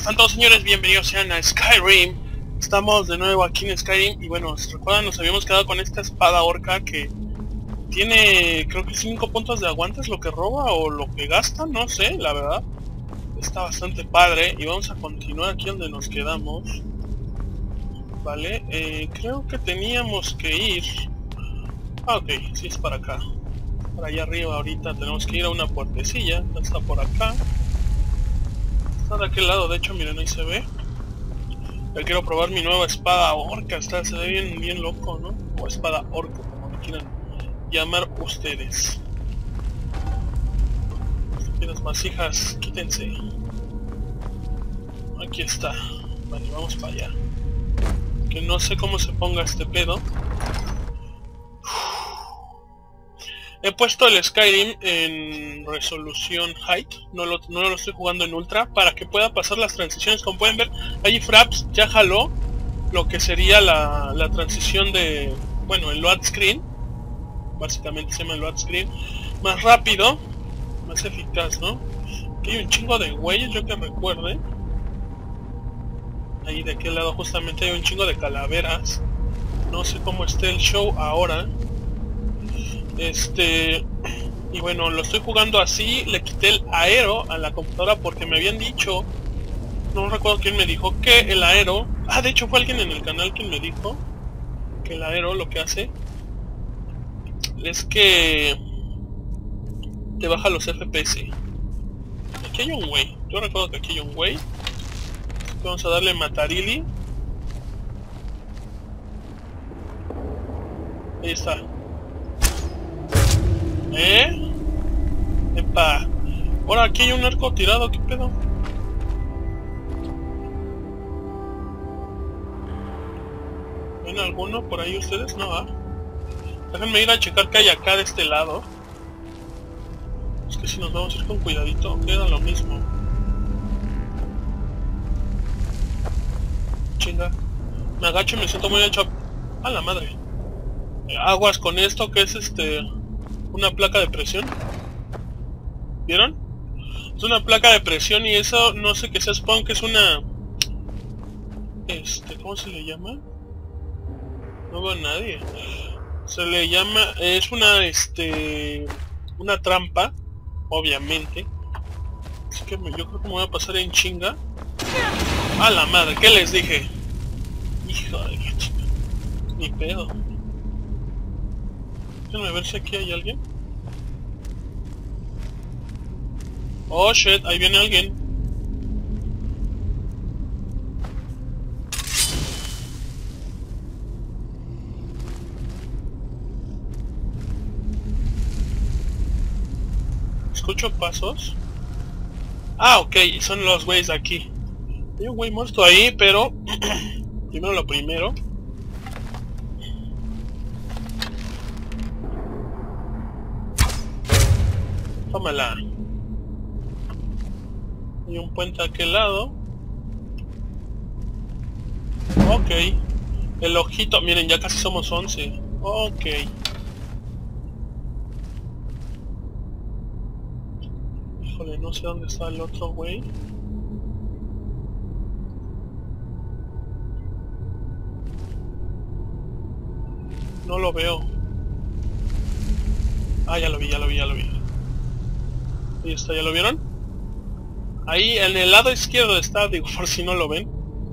están todos, señores? Bienvenidos sean a Skyrim. Estamos de nuevo aquí en Skyrim. Y bueno, si recuerdan, nos habíamos quedado con esta espada orca que tiene, creo que 5 puntos de aguante es lo que roba o lo que gasta, no sé, la verdad. Está bastante padre. Y vamos a continuar aquí donde nos quedamos. Vale, creo que teníamos que ir... Ah, ok, sí es para acá. Para allá arriba ahorita tenemos que ir a una puertecilla. Está por acá. Está de aquel lado, de hecho, miren, ahí se ve. Ya quiero probar mi nueva espada orca, se ve bien loco, ¿no? O espada orco, como le quieran llamar ustedes. Y las vasijas, quítense. Aquí está. Vale, vamos para allá. Que no sé cómo se ponga este pedo. He puesto el Skyrim en resolución height, no lo estoy jugando en ultra, para que pueda pasar las transiciones. Como pueden ver, ahí Fraps ya jaló lo que sería la transición de, bueno, el load screen. Básicamente se llama el load screen. Más rápido, más eficaz, ¿no? Aquí hay un chingo de güeyes, yo que recuerde. Ahí de aquel lado justamente hay un chingo de calaveras. No sé cómo esté el show ahora. Y bueno, lo estoy jugando así. Le quité el aero a la computadora porque me habían dicho, no recuerdo quién me dijo, que el aero... Ah, de hecho fue alguien en el canal quien me dijo que el aero lo que hace es que te baja los FPS. Aquí hay un güey, yo recuerdo que aquí hay un güey. Vamos a darle matarili. Ahí está. Epa. Ahora aquí hay un arco tirado, ¿qué pedo? ¿Ven alguno por ahí ustedes? No, ¿ah? Déjenme ir a checar qué hay acá de este lado. Es que si nos vamos a ir con cuidadito, queda lo mismo. Chinga. Me agacho y me siento muy hecho a la madre. Aguas con esto que es una placa de presión. ¿Vieron? Es una placa de presión y eso no sé qué sea, supongo que es una... ¿cómo se le llama? No veo a nadie. Se le llama... Es una trampa, obviamente. Así que yo creo que me voy a pasar en chinga. ¡A la madre! ¿Qué les dije? Hijo de la chica. Ni pedo. Déjenme ver si aquí hay alguien. Oh shit, ahí viene alguien. Escucho pasos. Ah, ok, son los güeyes de aquí. Hay un güey muerto ahí, pero... primero lo primero. Tómala. Hay un puente a aquel lado. Ok. El ojito, miren, ya casi somos 11. Ok. Híjole, no sé dónde está el otro güey. No lo veo. Ah, ya lo vi. Ahí está, ¿ya lo vieron? Ahí en el lado izquierdo está, digo, por si no lo ven.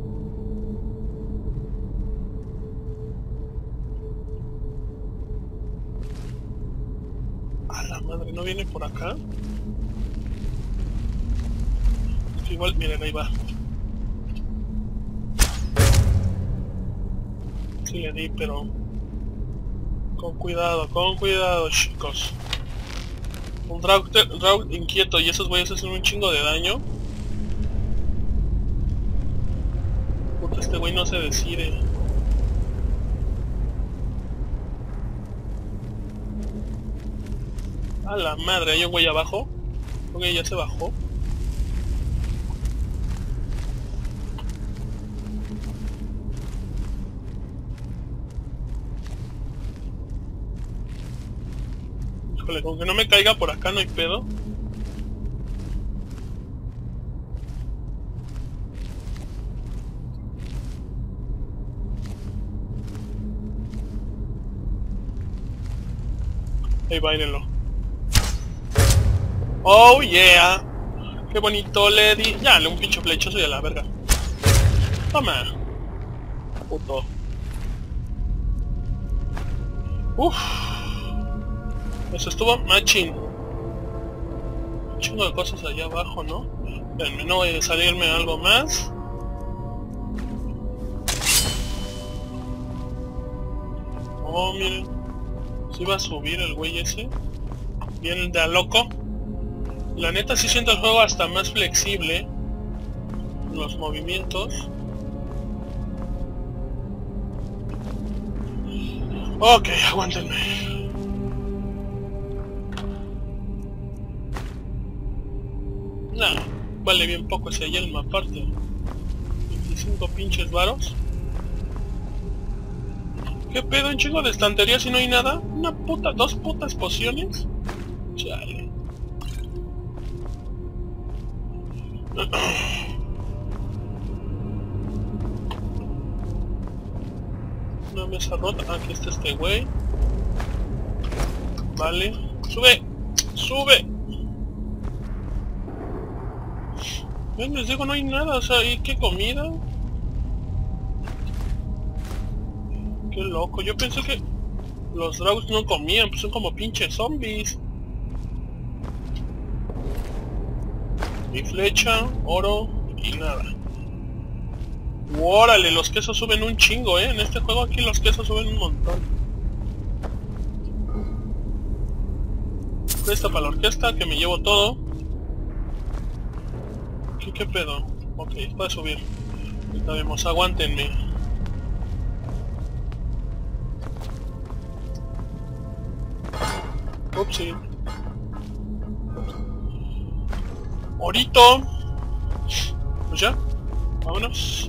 A la madre, ¿no viene por acá? Es que igual, miren, ahí va. Sí le di, pero... Con cuidado, chicos. Un Draug inquieto y esos güeyes hacen un chingo de daño. Puta, este güey no se decide. A la madre, hay un güey abajo. Ok, ya se bajó. Híjole, con que no me caiga por acá no hay pedo. Ahí báilenlo. Oh yeah. Qué bonito le di. Ya, le un pinche flechazo y a la verga. Toma. Puto. Uff. Eso estuvo machín. Un chingo de cosas allá abajo, ¿no? Espérenme, no voy a salirme algo más. Oh, miren. Se iba a subir el güey ese. Bien de a loco. La neta sí siento el juego hasta más flexible. Los movimientos. Ok, aguántenme. Nah, vale bien poco ese yelmo aparte. 25 pinches varos. ¿Qué pedo? ¿Un chingo de estantería si no hay nada? ¿Una puta, dos putas pociones? Chale. Una mesa rota. Aquí está este güey. Vale. ¡Sube! ¡Sube! Ven, les digo, no hay nada. O sea, ¿y qué comida? Qué loco. Yo pensé que los dragos no comían. Pues son como pinches zombies. Mi flecha, oro y nada. ¡Órale! Los quesos suben un chingo, En este juego aquí los quesos suben un montón. Presta para la orquesta, que me llevo todo. ¿Qué pedo? Ok, puede subir. Ahorita vemos, aguántenme. Upsi. Orito. Pues ya. Vámonos.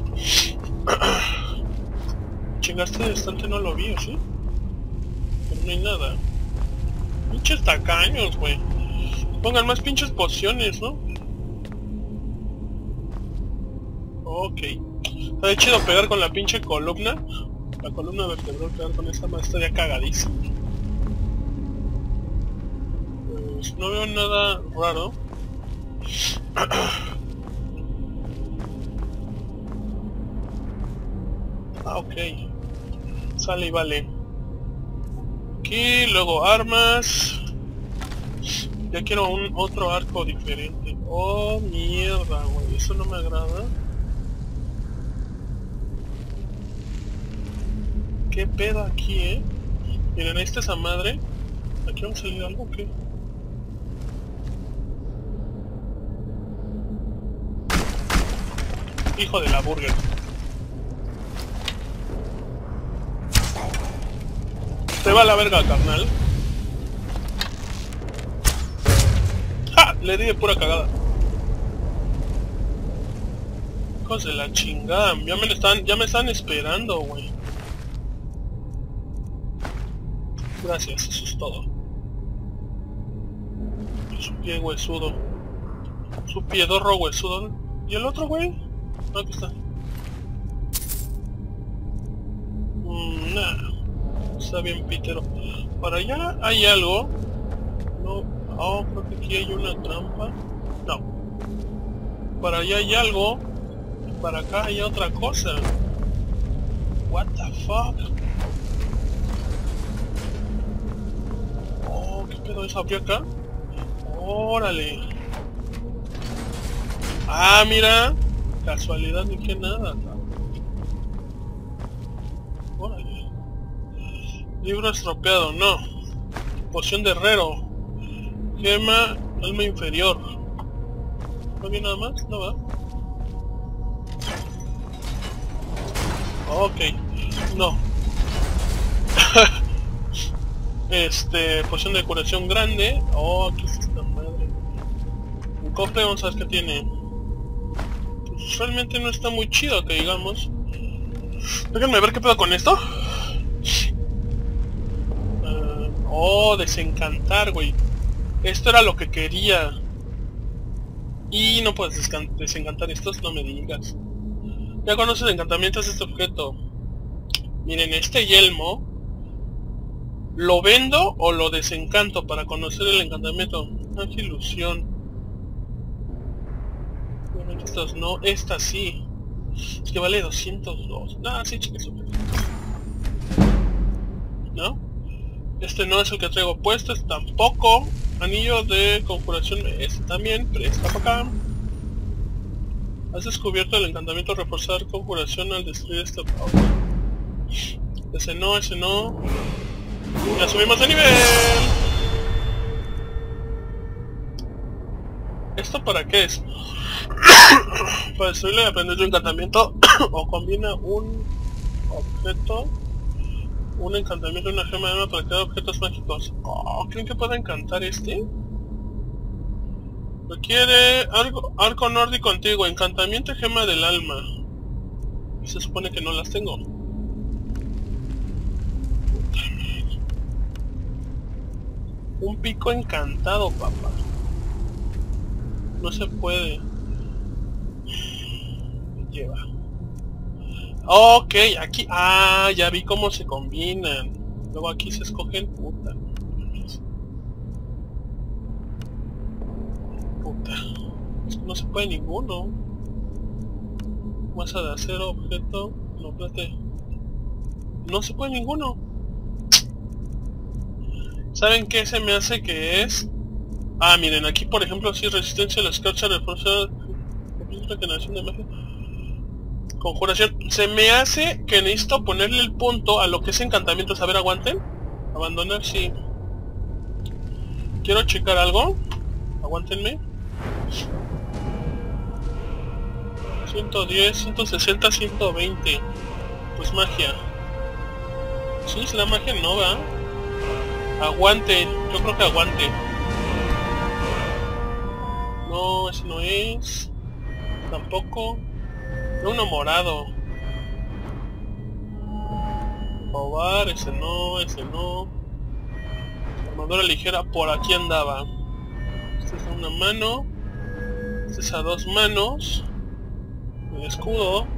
Chingaste de estante, no lo vi, ¿sí? Pero no hay nada. Pinches tacaños, güey. Pongan más pinches pociones, ¿no? Ok. Está de chido pegar con la pinche columna. La columna vertebral, pegar con esa más estaría cagadísimo. Pues no veo nada raro. Ah, ok. Sale y vale. Aquí, luego armas. Ya quiero otro arco diferente. Oh, mierda, güey. Eso no me agrada. ¿Qué pedo aquí, Miren, esta es esa madre. ¿Aquí va a salir algo o qué? Hijo de la burger. Te va a la verga, carnal. ¡Ja! Le di de pura cagada. Hijos de la chingada. Ya me están esperando, güey. Gracias, eso es todo. Su pie huesudo. Su piedorro huesudo. ¿Y el otro, güey? No, aquí está. Nah. Está bien pitero. Para allá hay algo. No. Oh, creo que aquí hay una trampa. No. Para allá hay algo. Para acá hay otra cosa. What the fuck? Oh, ¿qué pedo es? ¿Abrió acá? Órale. Ah, mira. Casualidad ni que nada. Órale. Libro estropeado, no. Poción de herrero. Gema, alma inferior. ¿No había nada más? No va. Ok. No. Poción de curación grande. Oh, ¿qué es esta madre? Un cofre, vamos a ver qué tiene. Pues realmente no está muy chido, que digamos. Déjenme ver qué pedo con esto. Oh, desencantar, güey. Esto era lo que quería. Y no puedes desencantar estos, no me digas. Ya conoces encantamientos de este objeto. Miren, este yelmo ¿Lo vendo o lo desencanto para conocer el encantamiento? Ah, qué ilusión. Obviamente estas no, esta sí. Es que vale 202. Ah, sí, chicas. ¿No? Este no es el que traigo puesto, este tampoco. Anillo de conjuración, este también, presta para acá. Has descubierto el encantamiento reforzar conjuración al destruir este... Ese no, ese no. Ya subimos de nivel. ¿Esto para qué es? Para destruirle y aprender tu encantamiento o combina un objeto, un encantamiento y una gema de alma para crear objetos mágicos. Oh, ¿creen que pueda encantar este? Requiere arco nórdico antiguo, encantamiento y gema del alma. Se supone que no las tengo. Un pico encantado, papá. No se puede. Lleva. Ok, aquí... Ah, ya vi cómo se combinan. Luego aquí se escogen... Puta. Puta. Es que no se puede ninguno. Masa de acero, objeto... No, plate. No se puede ninguno. ¿Saben qué se me hace que es? Ah, miren, aquí por ejemplo, sí, resistencia a la escarcha, refuerza... Regeneración de magia... Conjuración. Se me hace que necesito ponerle el punto a lo que es encantamientos. A ver, aguanten. Abandonar, sí. Quiero checar algo. Aguántenme. 110, 160, 120. Pues magia. Sí, es la magia, no, ¿verdad? Aguante. Yo creo que aguante. No, ese no es. Tampoco. Uno morado. Probar, ese no, ese no. Armadura ligera, por aquí andaba. Este es a una mano. Este es a 2 manos. El escudo.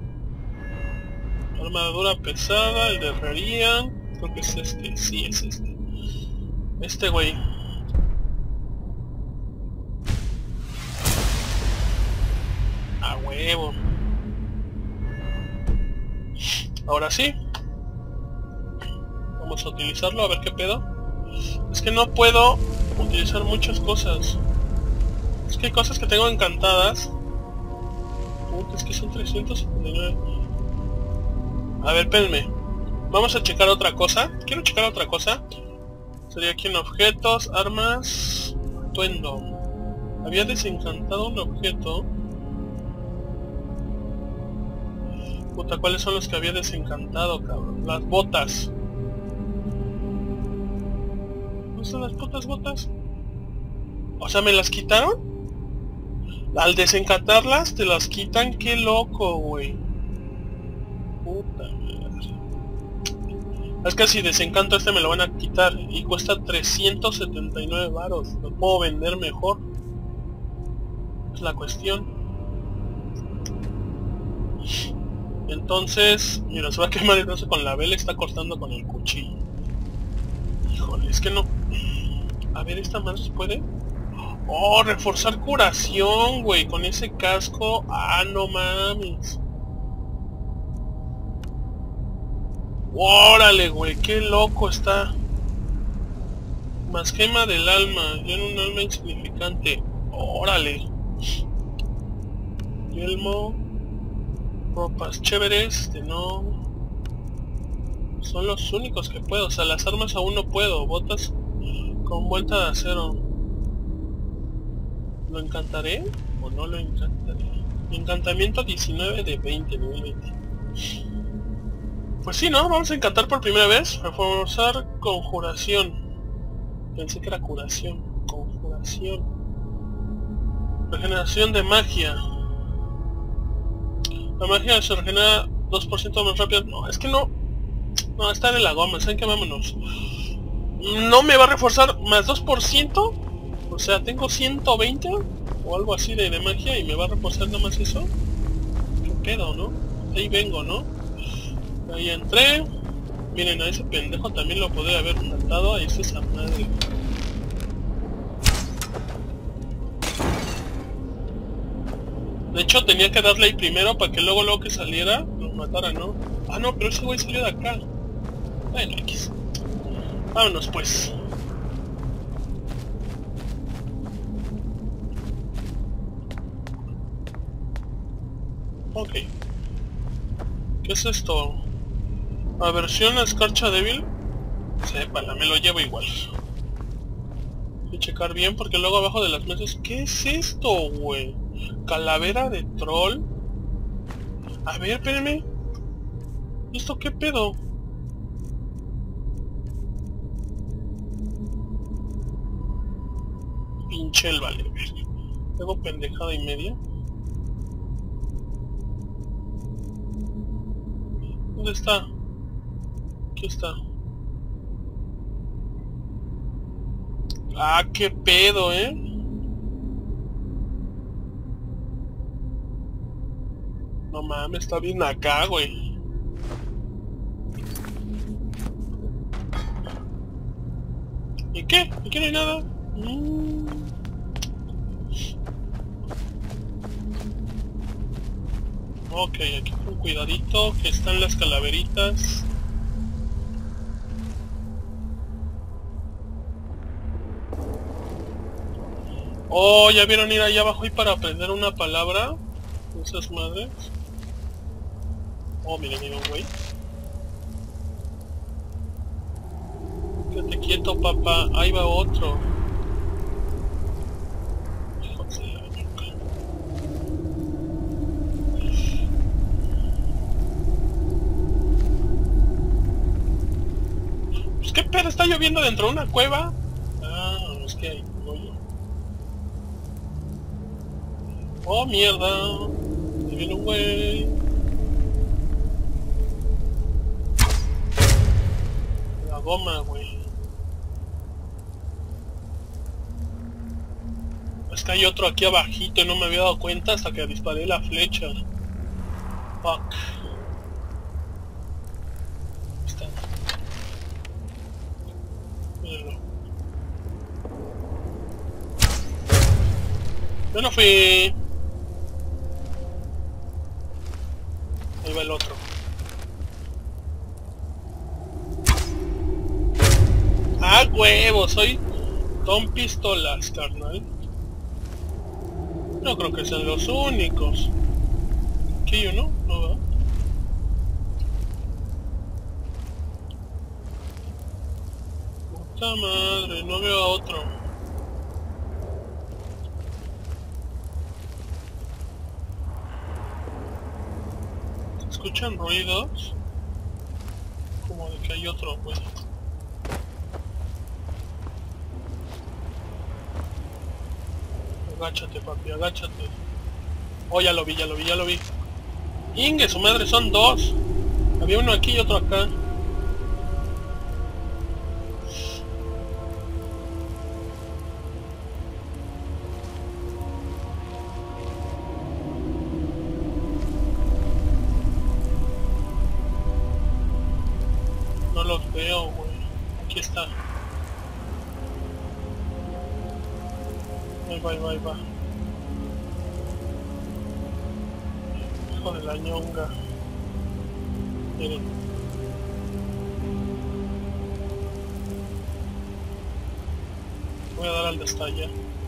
Armadura pesada, el de herrería. Creo que es este, sí es este. Este güey. A huevo. Ahora sí. Vamos a utilizarlo, a ver qué pedo. Es que no puedo utilizar muchas cosas. Es que hay cosas que tengo encantadas. Es que son 379. A ver, espérenme. Vamos a checar otra cosa. Quiero checar otra cosa. Sería aquí en objetos, armas, atuendo. Había desencantado un objeto. Puta, ¿cuáles son los que había desencantado, cabrón? Las botas. ¿Dónde están las putas botas? O sea, ¿me las quitaron? Al desencantarlas, te las quitan. ¡Qué loco, güey! Puta madre. Es que si desencanto este me lo van a quitar. Y cuesta 379 varos. Lo puedo vender mejor. Es la cuestión. Entonces, mira, se va a quemar el brazo con la vela, está cortando con el cuchillo. Híjole, es que no... A ver, ¿esta madre se puede? Oh, reforzar curación, güey, con ese casco. Ah, no mames. Órale, güey, qué loco está. Más gema del alma, ya en un alma insignificante. Órale. Yelmo. Ropas chéveres, no... Son los únicos que puedo, o sea, las armas aún no puedo. Botas con vuelta de acero. ¿Lo encantaré o no lo encantaré? Encantamiento 19 de 20, nivel 20. Pues sí, ¿no? Vamos a encantar por primera vez. Reforzar conjuración. Pensé que era curación. Conjuración. Regeneración de magia. La magia se regenera 2% más rápido. No, es que no. No, está en la goma. ¿Saben qué? Vámonos. No me va a reforzar más 2%. O sea, tengo 120 o algo así de magia y me va a reforzar nada más eso. ¿Qué pedo, no? Ahí vengo, ¿no? Ahí entré. Miren, a ese pendejo también lo podría haber matado. Ahí está esa madre. De hecho, tenía que darle ahí primero para que luego que saliera nos matara, ¿no? Ah, no, pero ese güey salió de acá. Bueno, X. Vámonos, pues. Ok. ¿Qué es esto? Aversión a escarcha débil. Sépala, me lo llevo igual. Voy a checar bien porque luego abajo de las mesas... ¿Qué es esto, güey? Calavera de troll. A ver, espérenme. ¿Esto qué pedo? Pinche el vale, ver. Tengo pendejada y media. ¿Dónde está? Aquí está. Ah, qué pedo, No mames, está bien acá, güey. ¿Y qué? ¿Y qué no hay nada? Ok, aquí con cuidadito, que están las calaveritas. Oh, ¿ya vieron ir allá abajo y para aprender una palabra? Esas madres. Oh, miren, güey. Quédate quieto, papá. Ahí va otro. Hijo de la ñuca. Pues qué pedo, está lloviendo dentro de una cueva. Ah, es que hay hoyo. Oh, mierda. Ahí viene un güey. La goma, güey. Es que hay otro aquí abajito y no me había dado cuenta hasta que disparé la flecha. Fuck. Está. Mírenlo. Yo no fui. Ahí va el otro. ¡Ah, huevo! Soy Don Pistolas, carnal. No creo que sean los únicos. ¿Aquí yo no? No va. Puta madre, no veo a otro. ¿Se escuchan ruidos? Como de que hay otro, pues. Agáchate, papi, agáchate. Oh, ya lo vi, ya lo vi, ya lo vi. Ingue, su madre, son dos. Había uno aquí y otro acá. No los veo, güey. Aquí está. Ahí va, ahí va, ahí va. Hijo de la ñonga. Miren. Voy a dar al destalla.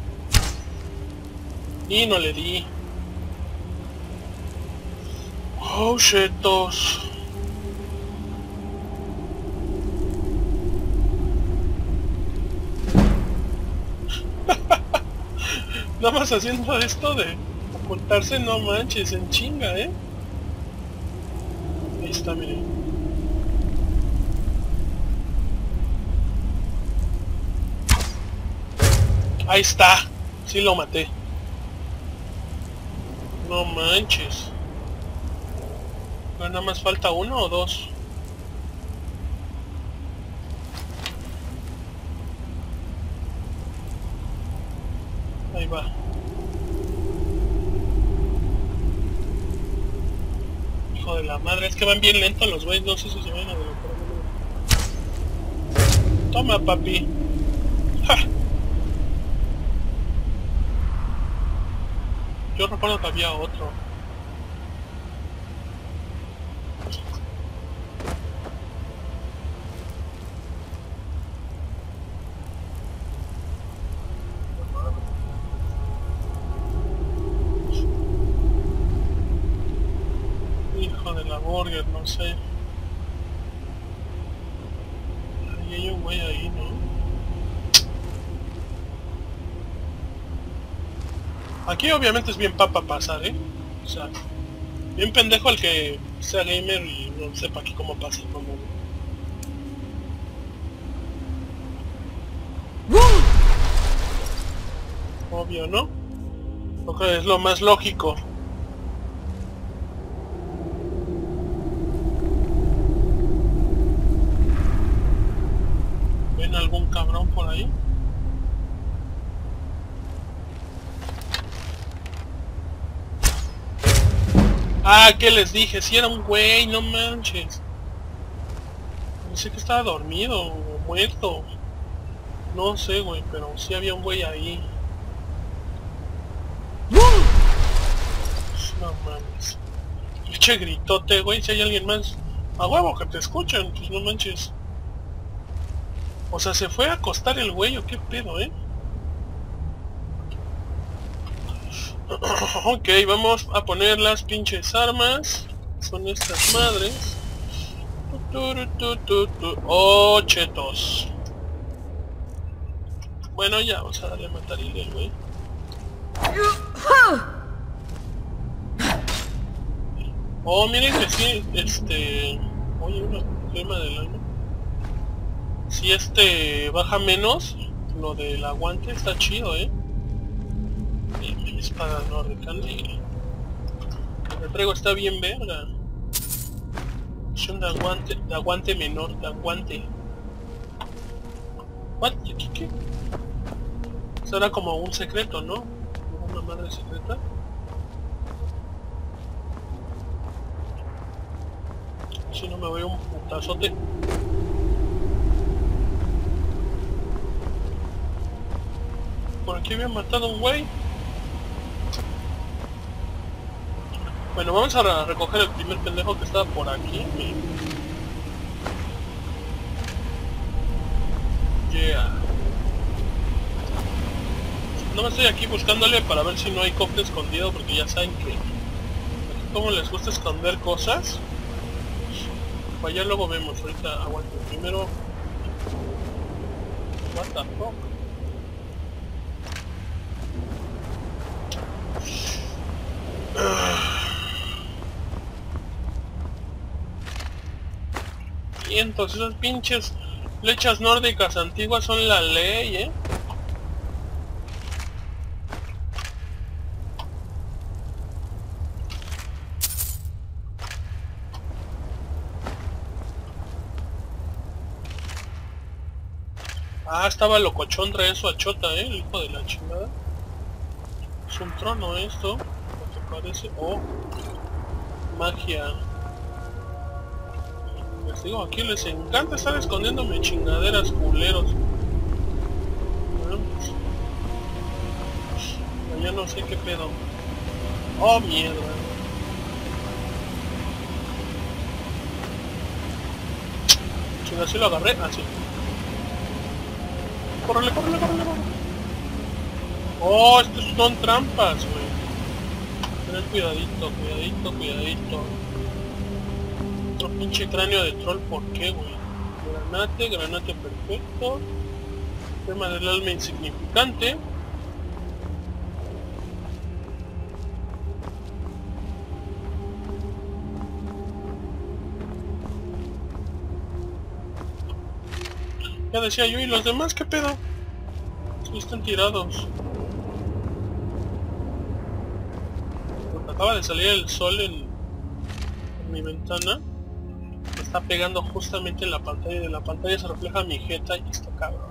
Y no le di. Oh, chetos. Nada más haciendo esto de ocultarse, no manches, en chinga, Ahí está, miren. Ahí está. Sí lo maté. No manches. Pero nada más falta uno o dos. Ahí va. Hijo de la madre, es que van bien lentos los güeyes, no sé si se van a adelantar. Toma, papi. ¡Ja! Yo recuerdo que había otro. Hijo de la burger, no sé. Ahí hay un güey ahí, ¿no? Aquí obviamente es bien papa pasar, ¿eh? O sea, bien pendejo el que sea gamer y no sepa aquí cómo pasa el mundo. Obvio, ¿no? Lo que es lo más lógico. ¿Ven algún cabrón por ahí? Ah, ¿qué les dije? Si era un güey, no manches. Pensé que estaba dormido o muerto. No sé, güey, pero sí había un güey ahí. No mames. Pinche gritote, güey, si hay alguien más. A huevo que te escuchan, pues no manches. O sea, ¿se fue a acostar el güey o qué pedo, eh? Ok, vamos a poner las pinches armas. Son estas madres. Oh, chetos. Bueno, ya, vamos a darle a matar al güey. Oh, miren que sí, Oye, una crema del alma. Si baja menos, lo del aguante está chido, mi espada nórdica, lo que traigo está bien verga. Son de aguante menor, de aguante. ¿What? ¿Qué? Eso era como un secreto, ¿no? Una madre secreta. Si no me voy un putazote. Por aquí había matado a un güey. Bueno, vamos a recoger el primer pendejo que estaba por aquí. Yeah. No me estoy aquí buscándole para ver si no hay cofre escondido, porque ya saben que como les gusta esconder cosas. Pues ya luego vemos, ahorita aguanto. Primero... What the fuck? Y entonces esas pinches flechas nórdicas antiguas son la ley, Ah, estaba locochón, trae eso a Chota, el hijo de la chingada. Es un trono esto, ¿no te parece? Oh, magia. Les digo, aquí les encanta estar escondiéndome chingaderas, culeros. Ya no sé qué pedo. Oh, mierda. Chinga, ¿sí lo agarré? Ah, sí. ¡Córrele, córrele, córrele, córrele! Oh, estos son trampas, güey. Ten cuidadito, cuidadito, cuidadito. Otro pinche cráneo de troll, ¿por qué, güey? Granate perfecto. Tema del alma insignificante. Ya decía yo, ¿y los demás qué pedo? Sí, están tirados. Porque acaba de salir el sol en mi ventana. Me está pegando justamente en la pantalla, y de la pantalla se refleja mi jeta y está cabrón.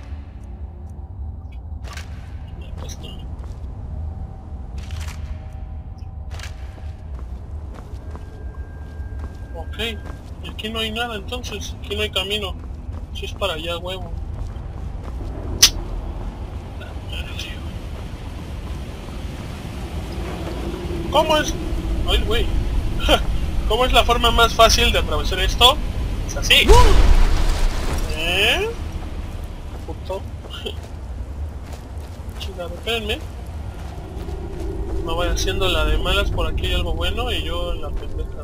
Ya está. Ok, y aquí no hay nada entonces, aquí no hay camino. Si es para allá, huevo. ¿Cómo es? Ay, güey. ¿Cómo es la forma más fácil de atravesar esto? Es así. Puto. Chingado, espérenme. Me voy haciendo la de malas, por aquí hay algo bueno y yo en la pendeja.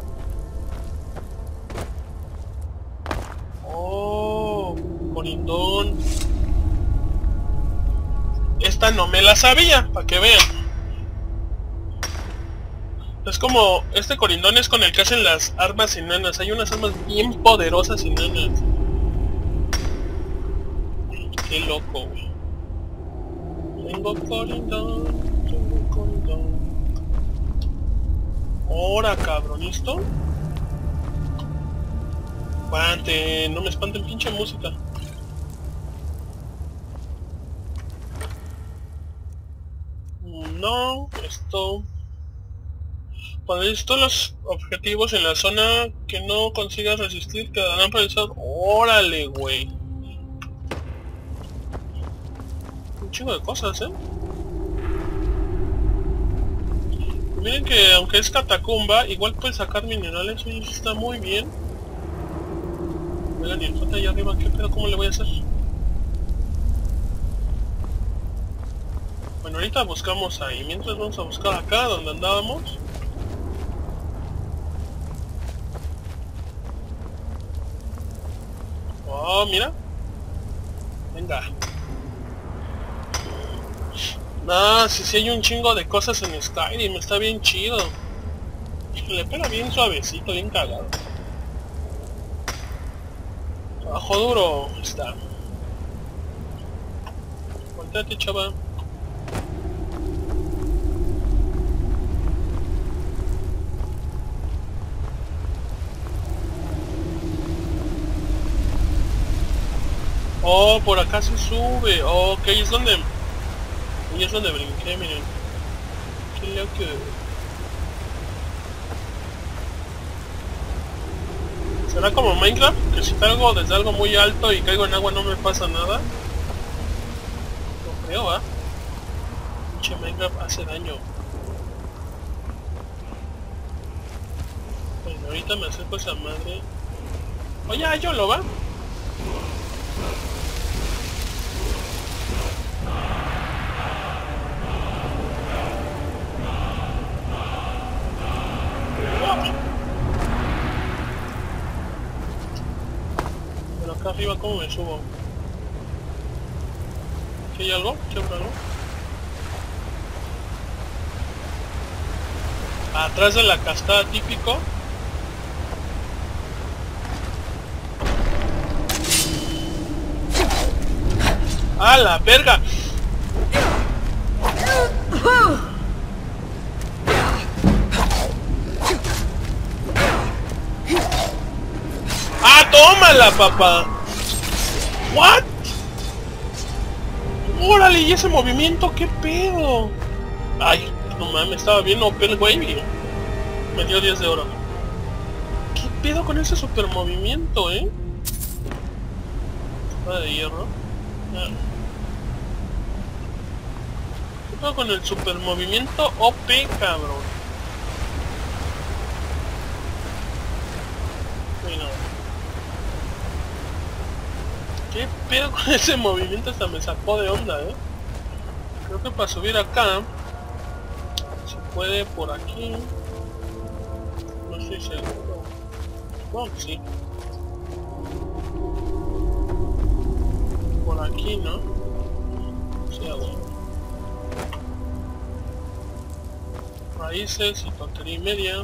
Oh, corindón. Esta no me la sabía, para que vean. Es como, este corindón es con el que hacen las armas enanas. Hay unas armas bien poderosas enanas. Qué loco, güey. Tengo corindón, tengo corindón. Ahora, cabrón, ¿listo? Espante, no me espanten, pinche música. No, esto... Cuando listo los objetivos en la zona que no consigas resistir quedarán paralizados. ¡Órale, güey! Un chingo de cosas, Miren que aunque es catacumba, igual puedes sacar minerales y eso está muy bien. Vean, y el foto allá arriba, ¿qué pedo? ¿Cómo le voy a hacer? Bueno, ahorita buscamos ahí. Mientras vamos a buscar acá donde andábamos. Oh, mira. Venga. No, sí hay un chingo de cosas en Skyrim, está bien chido. Le pega bien suavecito, bien cagado. Trabajo duro, está. Volteate, chava. Oh, por acá se sube. Oh, ok, es donde... Ahí es donde brinqué, miren. Qué loco. ¿Será como Minecraft? Que si caigo desde algo muy alto y caigo en agua no me pasa nada. No creo, Pinche Minecraft hace daño. Bueno, ahorita me acerco a esa madre. Oye, yo lo va. Pero acá arriba, ¿cómo me subo? ¿Aquí hay algo? ¿Siempre algo? Atrás de la cascada típico. ¡Ah, la verga! ¡Ah, tómala, papá! ¿What? ¡Órale! ¿Y ese movimiento? ¿Qué pedo? Ay, no mames, estaba bien Open Wave. Me dio 10 de oro. ¿Qué pedo con ese super movimiento, Espada de hierro. ¿Qué pedo con el super movimiento OP, cabrón? Bueno. ¿Qué pedo con ese movimiento? Hasta me sacó de onda, Creo que para subir acá se puede por aquí. No estoy seguro. Bueno, sí. Por aquí, ¿no? Sí, bueno. Raíces y tontería y media.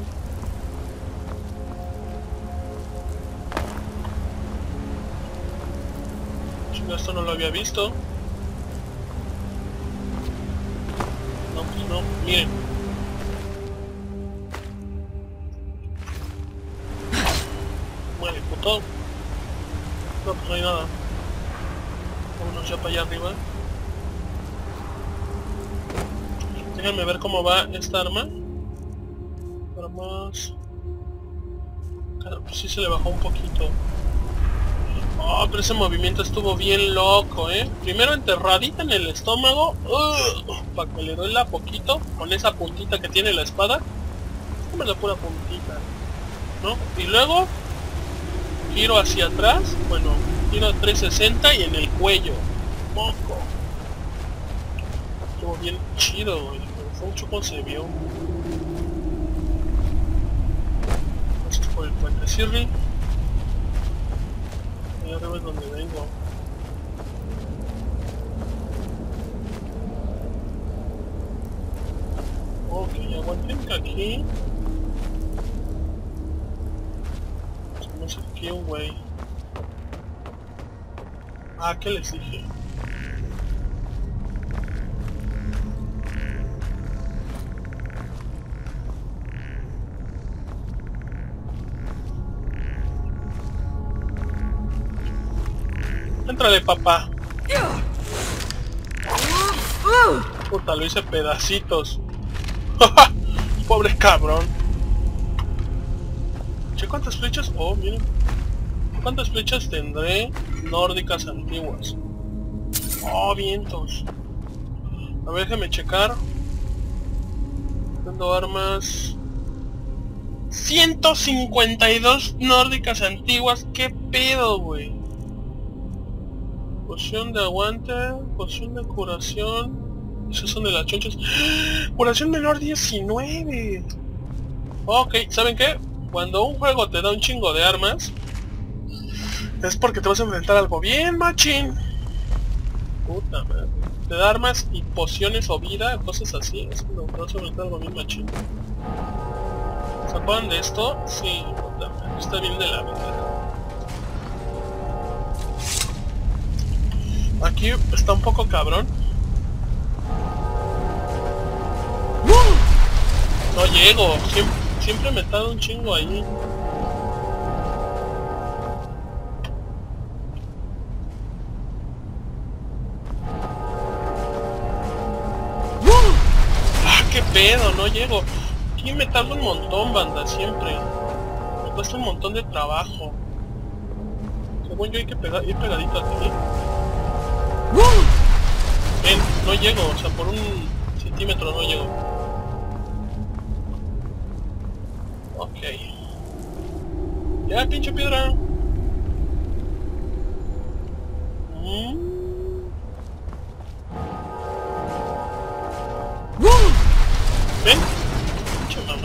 Esto no lo había visto. No, pues no, miren. Muere, puto. No, pues no hay nada. Vámonos ya para allá arriba. Déjenme ver cómo va esta arma. Armas... Claro, pues sí se le bajó un poquito. Oh, pero ese movimiento estuvo bien loco, Primero enterradita en el estómago, para que le duela poquito, con esa puntita que tiene la espada. Como la pura puntita, ¿no? Y luego, giro hacia atrás, bueno, giro a 360 y en el cuello. Moco. Estuvo bien chido, güey. Me gustó mucho cómo se vio. Esto es por el puente Sirri. Y arriba es donde vengo. Ok, aguanten que aquí. No sé qué, un güey. Ah, ¿qué les dije? Éntrale, papá. Puta, lo hice pedacitos. Pobre cabrón. Che, ¿cuántas flechas? Oh, miren. ¿Cuántas flechas tendré nórdicas antiguas? Oh, vientos. A ver, déjame checar. Tengo armas... 152 nórdicas antiguas. ¿Qué pedo, güey? Poción de aguante, poción de curación. Esos son de las chonchas. Curación menor 19. Ok, ¿saben qué? Cuando un juego te da un chingo de armas, es porque te vas a enfrentar a algo bien machín. Puta madre. Te da armas y pociones o vida, cosas así. Es cuando te vas a enfrentar a algo bien machín. ¿Se acuerdan de esto? Sí, puta madre. Está bien de la verdad. Aquí está un poco cabrón. No llego, siempre me tarda un chingo ahí. Ah, qué pedo, no llego. Aquí me tarda un montón, banda, siempre. Me cuesta un montón de trabajo. Según yo hay que ir pegadito aquí. Ven, no llego, o sea, por un centímetro no llego. Ok. Ya, pinche piedra. Ven. Pinche mamá.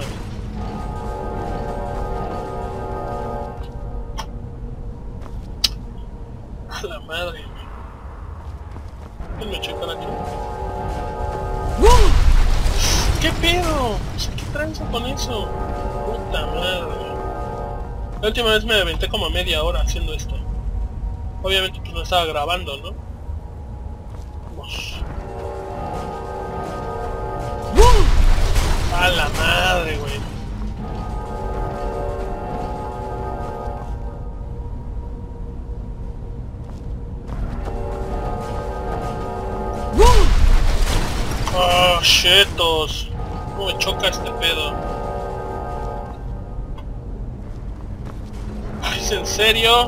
A la madre. Déjenme checar aquí. ¿Qué pedo? O sea, ¿qué tranza con eso? Puta madre. La última vez me aventé como media hora haciendo esto. Obviamente pues no estaba grabando, ¿no? Vamos. A la madre, güey. Oh, chetos. ¿Cómo me choca este pedo? Ay, ¿es en serio?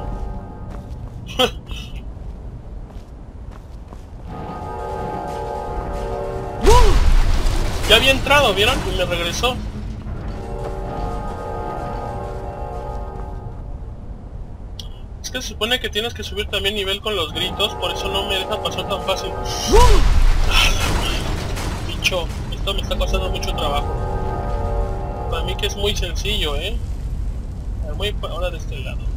Ya había entrado, ¿vieron? Y me regresó. Es que se supone que tienes que subir también nivel con los gritos, por eso no me deja pasar tan fácil. Bicho, esto me está costando mucho trabajo. Para mí que es muy sencillo, ahora de este lado.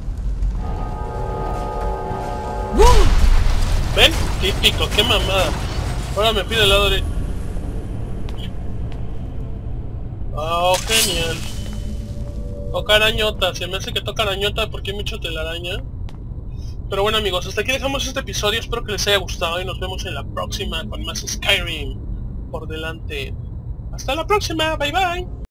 ¿Ven? Típico, qué mamada. Ahora me pide el lado de... Oh, genial. Toca arañota, se me hace que toca arañota porque hay mucha telaraña. Pero bueno amigos, hasta aquí dejamos este episodio, espero que les haya gustado y nos vemos en la próxima con más Skyrim por delante. Hasta la próxima, bye bye.